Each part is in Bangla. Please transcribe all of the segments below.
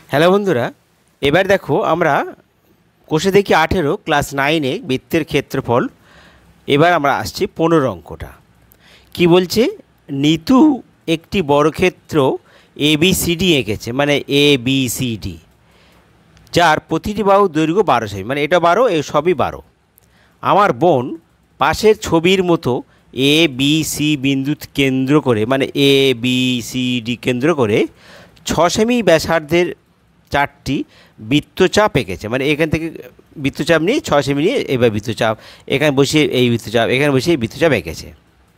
হ্যালো বন্ধুরা, এবার দেখো আমরা কোষে দেখি 18 ক্লাস 9-এ বৃত্তের ক্ষেত্রফল। এবার আমরা আসছি 15 অঙ্কটা। কি বলছে? নিতু একটি বর্গক্ষেত্র ABCD এঁকেছে, মানে ABCD, যার প্রতিটি বাহু দৈর্ঘ্য 12 সেমি, মানে এটা 12, এ সবই 12। আমার বোন পাশের ছবির মতো ABC বিন্দু কেন্দ্র করে, মানে ABCD কেন্দ্র করে 6 সেমি ব্যাসার্ধের 4টি বৃত্তচাপ এঁকেছে। মানে এখান থেকে বৃত্তচাপ নিয়ে 6 সেমি নিয়ে এবার বৃত্তচাপ, এখানে বসিয়ে এই বৃত্তচাপ, এখানে বসিয়ে এই বৃত্তচাপ এঁকেছে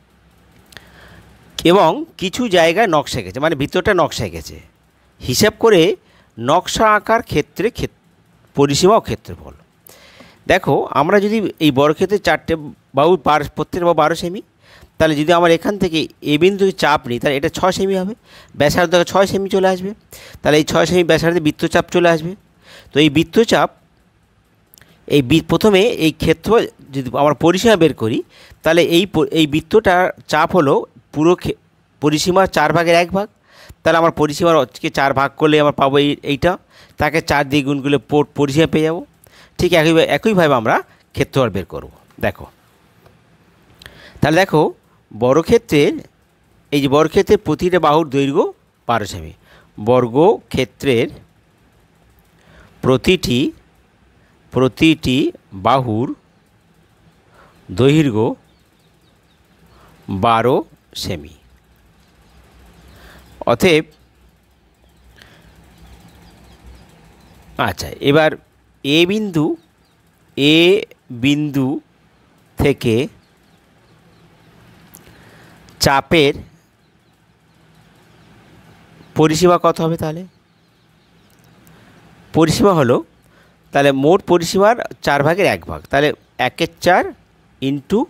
এবং কিছু জায়গায় নকশা এঁকেছে, মানে ভিতরটা নকশা এঁকেছে। হিসাব করে নকশা আঁকার ক্ষেত্রে পরিসীমা ও ক্ষেত্রফল। দেখো, আমরা যদি এই বর্গক্ষেত্রের 4টে বাহু প্রত্যেকটা বাহু 12 সেমি, তাহলে যদি আমার এখান থেকে এ বিন্দু চাপ নিই, তাহলে এটা 6 সেমি হবে, ব্যাসার্ধ 6 সেমি চলে আসবে। তাহলে এই 6 সেমি ব্যাসার্ধে বৃত্তচাপ চলে আসবে। তো এই বৃত্তচাপ, এই প্রথমে এই ক্ষেত্র যদি আমরা পরিসীমা বের করি, তাহলে এই বৃত্তটার চাপ হলো পুরো পরিসীমার 4/1 ভাগ। তাহলে আমার পরিসীমার 4 ভাগ করলে আমার পাবো এইটা, তাকে 4 দিয়ে গুণ করলে পরিসীমা পেয়ে যাব। ঠিক একইভাবে আমরা ক্ষেত্রফল বের করব। দেখো, তাহলে দেখো, বর্গক্ষেত্রের এই যে বর্গক্ষেত্রের প্রতিটা বাহুর দৈর্ঘ্য 12 সেমি। বর্গক্ষেত্রের প্রতিটি বাহুর দৈর্ঘ্য 12 সেমি। অতএব আচ্ছা, এবার এ বিন্দু থেকে চাপের পরিসীমা কত হবে? তাহলে পরিসীমা হলো, তাহলে মোট পরিসীমার 4/1 ভাগ, তাহলে 1/4 ইন্টু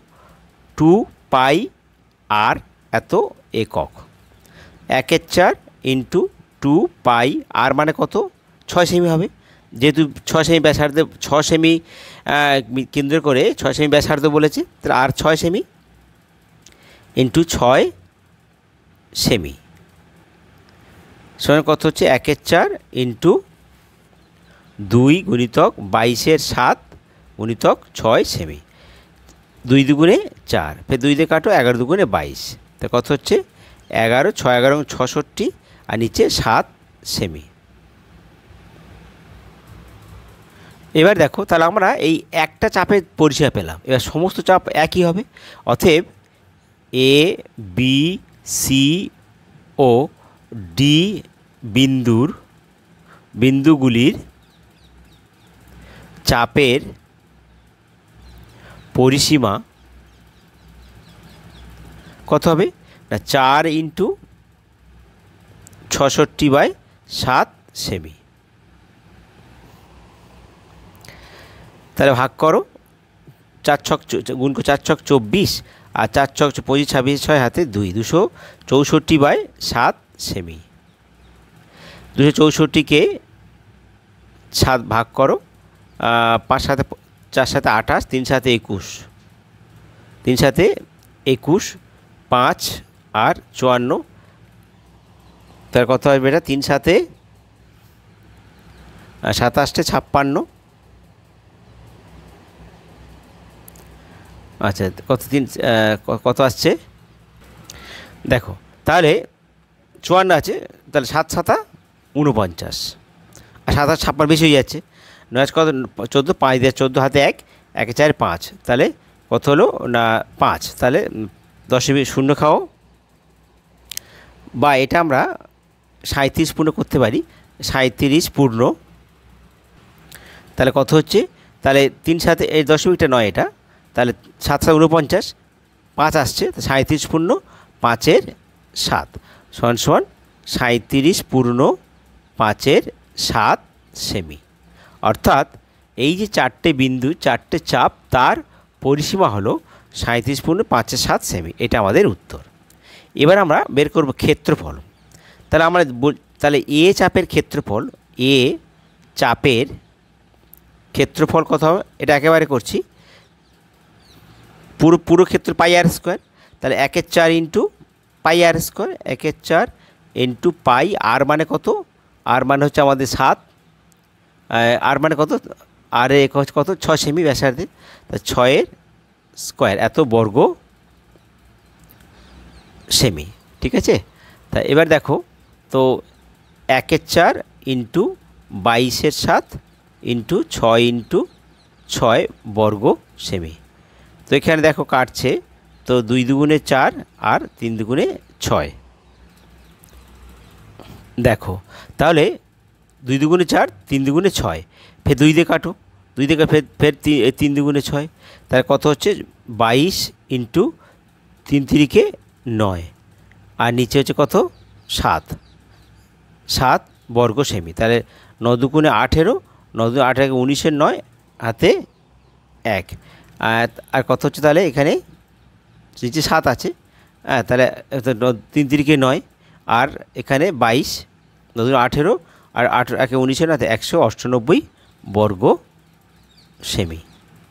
2πr এত একক। 1/4 ইন্টু 2πr মানে কত? 6 সেমি হবে। যেহেতু 6 সেমি ব্যাসার্ধ, 6 সেমি কেন্দ্র করে 6 সেমি ব্যাসার্ধ বলেছে, তাহলে আর 6 সেমি ইন্টু 6 সেমি সমান কত হচ্ছে? 1/4 ইন্টু 2 গুণিতক 22/7 গুণিতক 6 সেমি। 2 দুগুণে 4, ফের 2 দিয়ে কাটো, 11 দুগুণে 22, তা কত হচ্ছে? 11, 6 11 66, আর নিচে 7 সেমি। এবার দেখো, তাহলে আমরা এই একটা চাপের পরিসীমা পেলাম। এবার সমস্ত চাপ একই হবে। অতএব এ বি সি ও ডি বিন্দুগুলির চাপের পরিসীমা কত হবে? না, 4 ইন্টু 66/7 সেমি। তাহলে ভাগ করো, 4 ছক গুণ করো, 4 ছক 24, আর 4 ছক 25, 26, 6 হাতে 2, 264/7 সেমি। 264কে 7 ভাগ করো, 5 7 4 7 28, 3 7 21, 3 7 21, 5 আর 54, তার কত আসবে? এটা 3 7 27 56। আচ্ছা, কত আসছে দেখো, তাহলে 54 আছে, তাহলে 7 7 49, আর 7 8 56 বেশি হয়ে যাচ্ছে। 9 কত? 14, 5 দিয়ে 14 হাতে 1, 1 4 5, তাহলে কত হলো? না 5। তাহলে 0 খাও, বা এটা আমরা 37 পূর্ণ করতে পারি। 37 পূর্ণ, তাহলে কত হচ্ছে? তাহলে 3 7 এই দশমিকটা নয়, এটা তাহলে 7 7 49, 5 আসছে, 37 পূর্ণ 5/7 সমান 37 পূর্ণ 5/7 সেমি। অর্থাৎ এই যে 4টে বিন্দু, 4টে চাপ, তার পরিসীমা হলো 37 পূর্ণ 5/7 সেমি। এটা আমাদের উত্তর। এবার আমরা বের করব ক্ষেত্রফল। তাহলে আমরা এ চাপের ক্ষেত্রফল, এ চাপের ক্ষেত্রফল কত হবে? এটা একেবারে করছি, পুরো ক্ষেত্র πr²। তাহলে 1/4 ইন্টু πr², 1/4 ইন্টু পাই, আর মানে কত? আর মানে হচ্ছে আমাদের 7, আর মানে কত, আর এক হচ্ছে কত 6 সেমি ব্যাসার্ধে, তা 6 স্কোয়ার এত বর্গ সেমি। ঠিক আছে, তা এবার দেখো তো 1/4 ইন্টু 22/7 ইন্টু 6 ইন্টু 6 বর্গ সেমি। তো এখানে দেখো কাটছে, তো 2 দুগুণে 4 আর 3 দুগুণে 6। দেখো তাহলে 2 দুগুণে 4, 3 দুগুণে 6, ফের 2 দিয়ে কাটো, 2 দিয়ে ফের 3 দুগুণে 6, তার কত হচ্ছে 22 ইন্টু 3 3 9, আর নিচে হচ্ছে কত 7 বর্গ সেমি। তাহলে 9 দুগুণে 18, 9 দুগুণে 18 19 9 হাতে 1, আর কত হচ্ছে তাহলে এখানে নিচে 7 আছে, হ্যাঁ, তাহলে 3 3 9, আর এখানে 22, 9 দুগুণে 18 আর 8 1 19 9 198 বর্গ সেমি।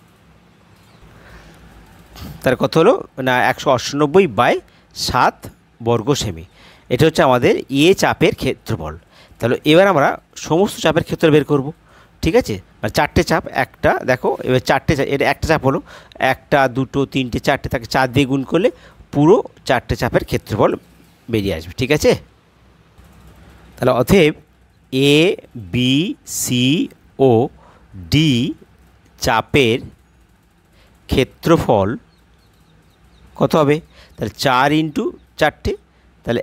তার কত হলো না 198/7 বর্গ সেমি। এটা হচ্ছে আমাদের চাপের ক্ষেত্রফল। তাহলে এবার আমরা সমস্ত চাপের ক্ষেত্র বের করব। ঠিক আছে, মানে 4টে চাপ, একটা দেখো এবার 4টে চাপ, এটা একটা চাপ হলো, 1 2 3 4টে, তাকে 4 দিয়ে গুণ করলে পুরো 4টে চাপের ক্ষেত্রফল বেরিয়ে আসবে। ঠিক আছে, তাহলে অতএব এ বি সি ও ডি চাপের ক্ষেত্রফল কত হবে, তাহলে 4 ইন্টু 4টে, তাহলে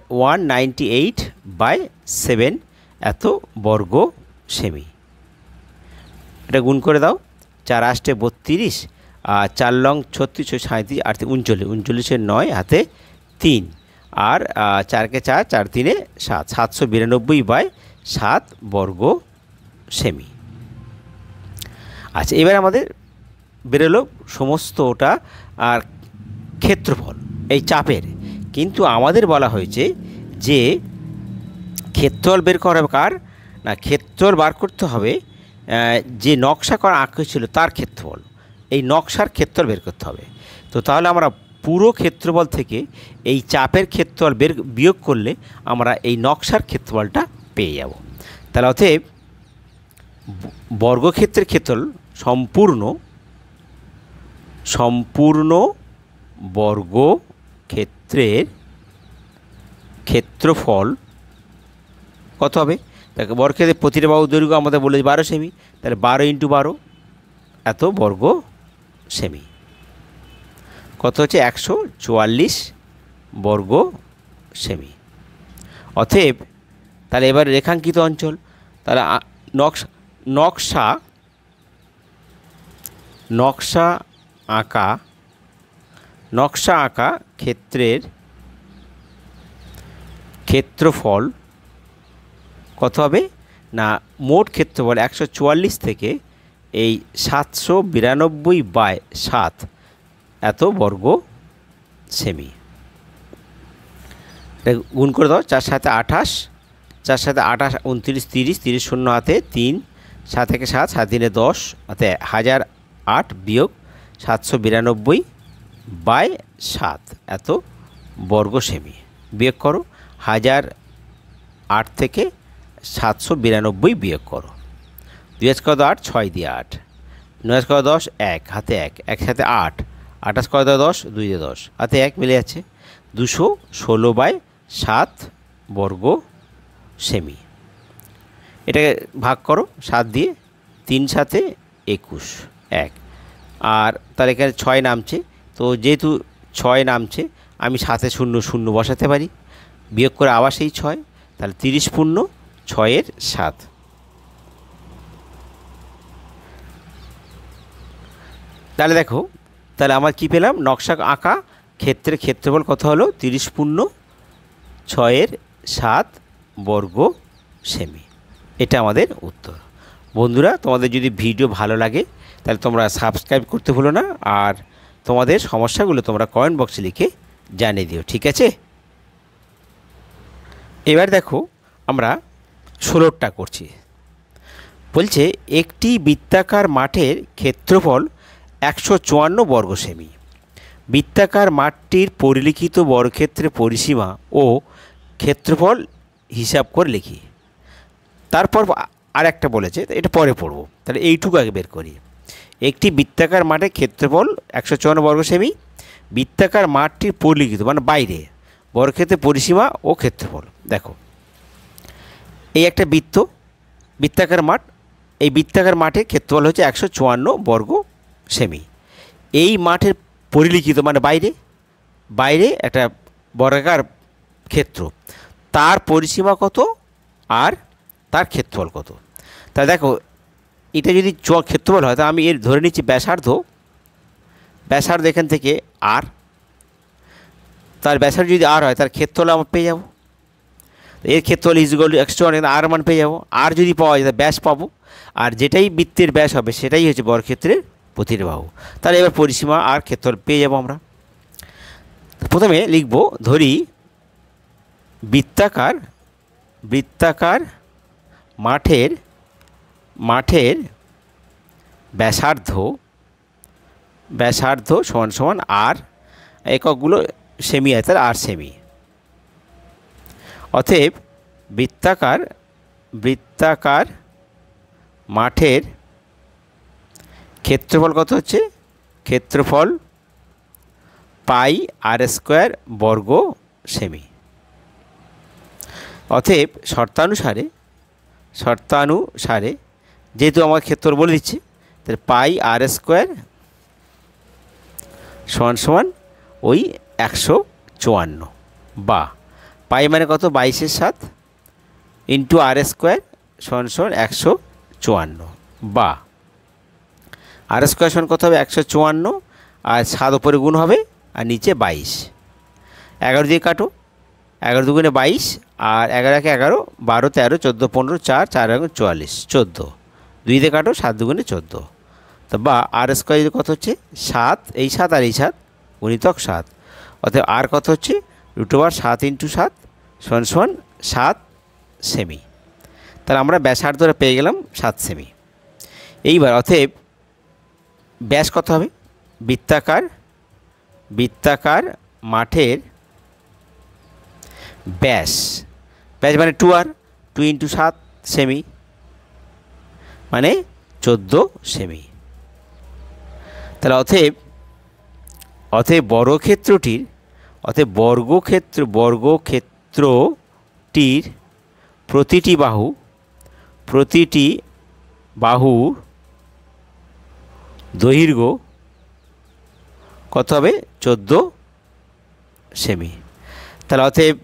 198/7 এত বর্গ সেমি। এটা গুণ করে দাও, 4 8 32, আর 4 লং 36 37 8 39, 39 9 হাতে 3, আর 4 কে 4, 4 3 7, 792/7 বর্গ সেমি। আচ্ছা, এবার আমাদের বেরোলো সমস্তটা আর ক্ষেত্রফল এই চাপের, কিন্তু আমাদের বলা হয়েছে যে ক্ষেত্রফল বের করা হবে কার না, ক্ষেত্রফল বার করতে হবে যে নকশা করা আঁকা ছিল তার ক্ষেত্রফল, এই নকশার ক্ষেত্রফল বের করতে হবে। তো তাহলে আমরা পুরো ক্ষেত্রফল থেকে এই চাপের ক্ষেত্রফল বিয়োগ করলে আমরা এই নকশার ক্ষেত্রফলটা পেয়ে যাব। তাহলে অতএব বর্গক্ষেত্রের ক্ষেত্রফল সম্পূর্ণ বর্গক্ষেত্রের ক্ষেত্রফল কত হবে, তাকে বর্গক্ষেত্রের প্রতিটা বাহুর দৈর্ঘ্য আমাদের বলে 12 সেমি, তাহলে 12 ইন্টু 12 এত বর্গ সেমি, কত হচ্ছে 144 বর্গ সেমি। অতএব তাহলে এবার রেখাঙ্কিত অঞ্চল, তাহলে নকশা আঁকা ক্ষেত্রের ক্ষেত্রফল কত হবে না, মোট ক্ষেত্রফল 144 থেকে এই 792/7 এত বর্গ সেমি। গুণ করে দাও, 4 7 28, 4 7 28 29 30, 30 শূন্য হাতে 3, 7 1 7, 7 3 10 হাতে 1008 বিয়োগ 792/7 এত বর্গ সেমি। বিয়োগ করো, 1008 থেকে 792 বিয়োগ করো, 2 8 6 দিয়ে 8, 9 10 1 হাতে 1, 1 সাথে 8, 28 10, 2 দিয়ে 10 হাতে 1 মিলে যাচ্ছে, 216/7 বর্গ সেমি। এটাকে ভাগ করো 7 দিয়ে, 3 7 21 1, আর তার এখানে 6 নামছে, তো যেহেতু 6 নামছে আমি 7 0 0 বসাতে পারি, বিয়োগ করে আবার সেই 6, তাহলে 30 পূর্ণ 6 7। তাহলে দেখো, তাহলে আমার কি পেলাম, নকশা আঁকা ক্ষেত্রের ক্ষেত্রফল কত হলো 30 পূর্ণ 6 7 বর্গ সেমি। এটা আমাদের উত্তর। বন্ধুরা, তোমাদের যদি ভিডিও ভালো লাগে তাহলে তোমরা সাবস্ক্রাইব করতে ভুলো না, আর তোমাদের সমস্যাগুলো তোমরা কমেন্ট বক্সে লিখে জানিয়ে দিও। ঠিক আছে, এবার দেখো আমরা 16টা করছি। বলছে একটি বৃত্তাকার মাঠের ক্ষেত্রফল 154 বর্গ সেমি। বৃত্তাকার মাঠটির পরিলিখিত বর্গক্ষেত্রের পরিসীমা ও ক্ষেত্রফল হিসাব করে লিখি। তারপর আর একটা বলেছে, এটা পরে পড়ব, তাহলে এইটুকু আগে বের করি। একটি বৃত্তাকার মাঠের ক্ষেত্রফল 154 বর্গ সেমি। বৃত্তাকার মাঠটির পরিলিখিত মানে বাইরে বর্গক্ষেত্রের পরিসীমা ও ক্ষেত্রফল। দেখো এই একটা বৃত্তাকার মাঠ, এই বৃত্তাকার মাঠের ক্ষেত্রফল হচ্ছে 154 বর্গ সেমি। এই মাঠের পরিলিখিত মানে বাইরে একটা বর্গাকার ক্ষেত্র, তার পরিসীমা কত আর তার ক্ষেত্রফল কত। তা দেখো এটা যদি ক্ষেত্রফল হয়, তা আমি এর ধরে নিচ্ছি ব্যাসার্ধ এখান থেকে আর, তার ব্যাসার্ধ যদি আর হয় তার ক্ষেত্রফল আমরা পেয়ে যাব। এর ক্ষেত্রফল ইজুয়াল টু 154, আর মান পেয়ে যাব। আর যদি পাওয়া যায় ব্যাস পাবো, আর যেটাই বৃত্তের ব্যাস হবে সেটাই হচ্ছে বর্গক্ষেত্রের প্রতিটি বাহু। তাহলে এবার পরিসীমা আর ক্ষেত্রফল পেয়ে যাব আমরা। প্রথমে লিখব, ধরি বৃত্তাকার মাঠের ব্যাসার্ধ সমান আর, এককগুলো সেমি আছে, তাহলে আর সেমি। অতএব বৃত্তাকার মাঠের ক্ষেত্রফল কত হচ্ছে, ক্ষেত্রফল পাই আর স্কোয়ার বর্গ সেমি। অতএব শর্তানুসারে যেহেতু আমার ক্ষেত্রফল বলে দিচ্ছে, তাহলে পাই আর স্কোয়ার সমান ওই 154, বা পাই মানে কত 22/7 ইন্টু আর স্কোয়ার সমান 154, বা আর স্কোয়ার সমান কত হবে 154, আর 7 উপরে গুণ হবে আর নিচে 22। 11 দিয়ে কাটো, 11 দুগুণে 22, আর 11 একে 11, 12 13 14 15 4 4 44 14, 2 দিয়ে কাটো, 7 দুগুণে 14। তো বা আর স্কোয়ার যদি কত হচ্ছে 7, এই 7 আর এই 7 গুণিতক 7, অতএব আর কত হচ্ছে √7 × 7 সমান 7 সেমি। তাহলে আমরা ব্যাসার্ধটা পেয়ে গেলাম 7 সেমি। এইবার অতএব ব্যাস কত হবে, বৃত্তাকার মাঠের ব্যাস মানে 2r, 2 × 7 সেমি মানে 14 সেমি। তাহলে অতএব বর্গক্ষেত্রটির প্রতিটি বাহুর দৈর্ঘ্য কত হবে 14 সেমি। তাহলে অতএব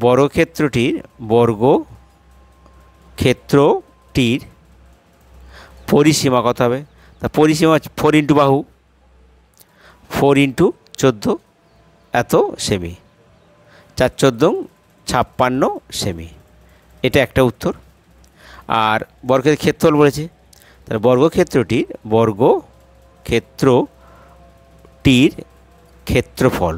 বর্গক্ষেত্রটির পরিসীমা কত হবে, তা পরিসীমা 4 × বাহু, 4 × 14 এত সেমি, 4 14 56 সেমি। এটা একটা উত্তর। আর বর্গের ক্ষেত্রফল বলেছে, তাহলে বর্গক্ষেত্রটির ক্ষেত্রফল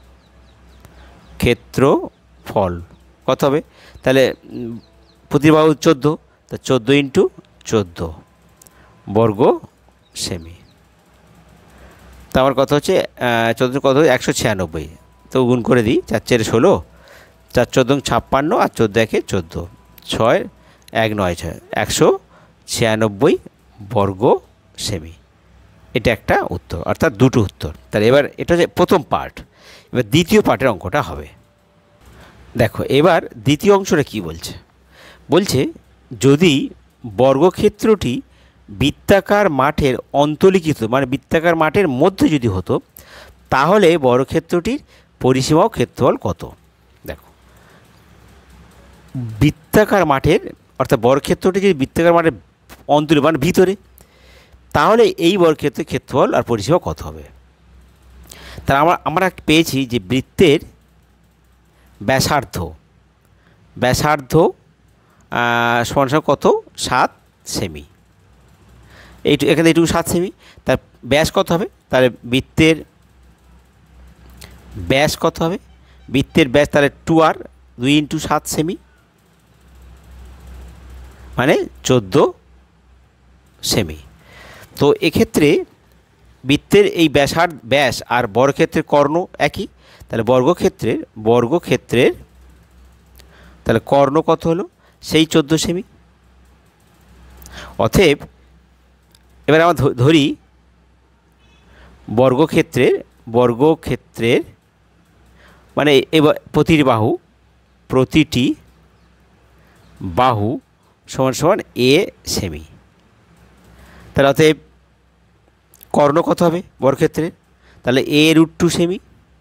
কত হবে, তাহলে প্রতি বাহু 14, তা 14 × 14 বর্গ সেমি। তা আমার কত হচ্ছে 14 কত 196, তো গুণ করে দিই, 4 4 16, 4 14 56, আর 14 একে 14, 6 1 9 6 196 বর্গ সেমি। এটা একটা উত্তর, অর্থাৎ দুটো উত্তর। তাহলে এবার এটা হচ্ছে প্রথম পার্ট। এবার দ্বিতীয় পার্টের অঙ্কটা হবে। দেখো এবার দ্বিতীয় অংশটা কি বলছে, যদি বর্গক্ষেত্রটি বৃত্তাকার মাঠের অন্তর্লিখিত মানে বৃত্তাকার মাঠের মধ্যে যদি হতো, তাহলে বর্গক্ষেত্রটির পরিসীমা ও ক্ষেত্রফল কত। দেখো বৃত্তাকার মাঠের অর্থাৎ বর্গক্ষেত্রটি যদি বৃত্তাকার মাঠের অন্তর্লিখিত মানে ভিতরে, তাহলে এই বর্গক্ষেত্রের ক্ষেত্রফল আর পরিসীমা কত হবে। তাহলে আমরা পেয়েছি যে বৃত্তের ব্যাসার্ধ সমান কত 7 সেমি, এখানে এইটুকু 7 সেমি। তার ব্যাস কত হবে, তাহলে বৃত্তের ব্যাস কত হবে, বৃত্তের ব্যাস তাহলে 2r, 2 × 7 সেমি মানে 14 সেমি। তো এক্ষেত্রে বৃত্তের এই ব্যাস আর বর্গক্ষেত্রের কর্ণ একই, তাহলে বর্গক্ষেত্রের তাহলে কর্ণ কত হলো সেই 14 সেমি। অতএব এবার আমরা ধরি বর্গক্ষেত্রের মানে এবার প্রতিটি বাহু সমান সমান এ সেমি। তাহলে অতএব কর্ণ কত হবে বর্গক্ষেত্রের? তাহলে a√2 সেমি।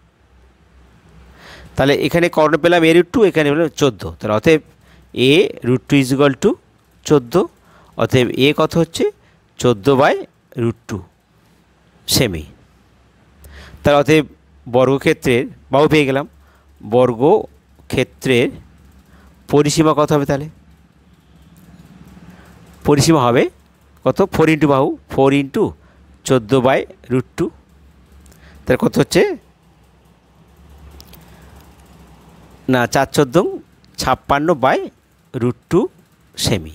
তাহলে এখানে কর্ণ পেলাম a√2, এখানে পেলাম 14। তাহলে অতএব a√2 = 14। অতএব এ কত হচ্ছে 14/√2 সেমি। তাহলে অতএব বর্গক্ষেত্রের বাহু পেয়ে গেলাম। বর্গক্ষেত্রের পরিসীমা কত হবে? তাহলে পরিসীমা হবে কত? 4 × বাহু, 4 × 14/√2। তাহলে কত হচ্ছে? না, 4×14 56/√2 সেমি।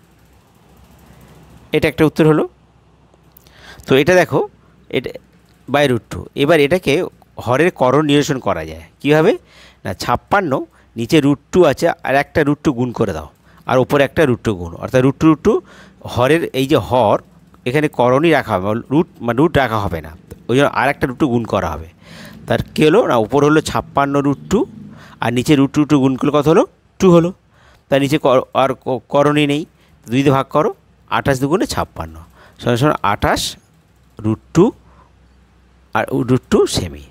এটা একটা উত্তর হলো। তো এটা দেখো, এটা /√2। এবার এটাকে হরের করণ নিরসন করা যায় কীভাবে? না, 56 নিচে √2 আছে, আর একটা √2 গুণ করে দাও, আর উপরে একটা √2 গুণ, অর্থাৎ √2 হরের এই যে হর, এখানে করণই রাখা হবে, রুট রাখা হবে না, ওই জন্য আর একটা √2 গুণ করা হবে। তার কী হলো? না, উপর হলো 56√2, আর নিচে √2 গুণ করলে কত হলো? 2 হলো। তার নিচে আর করণই নেই, 2 দিয়ে ভাগ করো, 28 × 2 = 56 সমান সমান 28√2 আর √2 সেমি।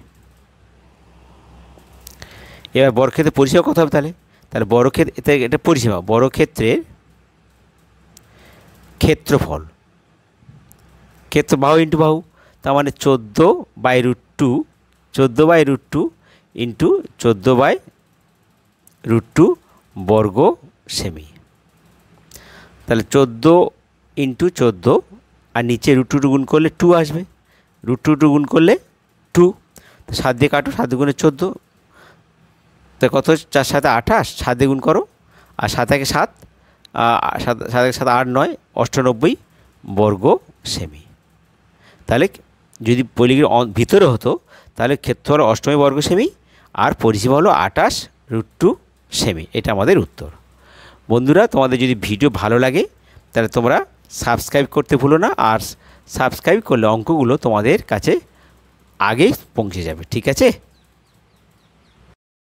এবার বর্গক্ষেত্রের পরিসীমা কত হবে? তাহলে বর্গক্ষেত্রে এটা পরিসীমা, বর্গক্ষেত্রের ক্ষেত্রফল, বাহু ইন্টু বাহু, তার মানে 14/√2 ইন্টু 14/√2 বর্গ সেমি। তাহলে 14 × 14, আর নিচে √2 গুণ করলে 2 আসবে, √2 গুণ করলে 2। 7 দিয়ে কাটো, 7 × 14, তো কত? 4 × 7 = 28, 7 দিয়ে গুণ করো, আর 7 × 1 = 7, 7 × 7 = 8, 9, 98 বর্গ সেমি। তাহলে যদি পলিগের ভিতরে হতো তাহলে ক্ষেত্রফল 88 বর্গ সেমি, আর পরিসীমা হলো 28√2 সেমি। এটা আমাদের উত্তর। বন্ধুরা, তোমাদের যদি ভিডিও ভালো লাগে তাহলে তোমরা সাবস্ক্রাইব করতে ভুলো না, আর সাবস্ক্রাইব করলে অঙ্কগুলো তোমাদের কাছে আগেই পৌঁছে যাবে। ঠিক আছে?